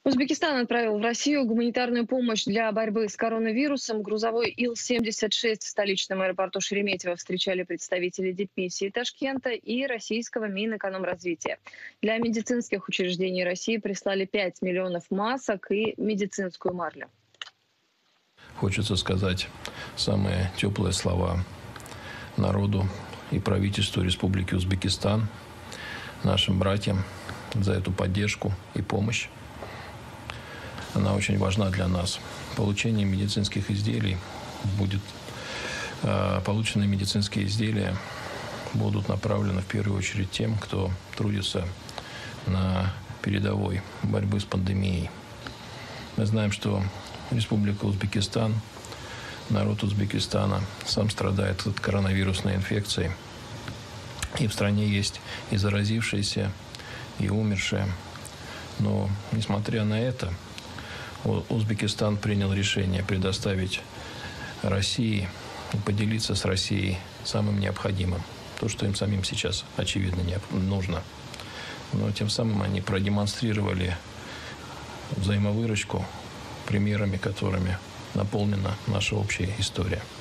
Узбекистан отправил в Россию гуманитарную помощь для борьбы с коронавирусом. Грузовой Ил-76 в столичном аэропорту Шереметьево встречали представители дипмиссии Ташкента и российского Минэкономразвития. Для медицинских учреждений России прислали 5 миллионов масок и медицинскую марлю. Хочется сказать самые теплые слова народу и правительству Республики Узбекистан, нашим братьям за эту поддержку и помощь. Она очень важна для нас. Получение медицинских изделий полученные медицинские изделия будут направлены в первую очередь тем, кто трудится на передовой борьбы с пандемией. Мы знаем, что Республика Узбекистан, народ Узбекистана сам страдает от коронавирусной инфекции. И в стране есть и заразившиеся, и умершие. Но, несмотря на это, Узбекистан принял решение предоставить России, поделиться с Россией самым необходимым. То, что им самим сейчас, очевидно, нужно. Но тем самым они продемонстрировали взаимовыручку примерами, которыми наполнена наша общая история.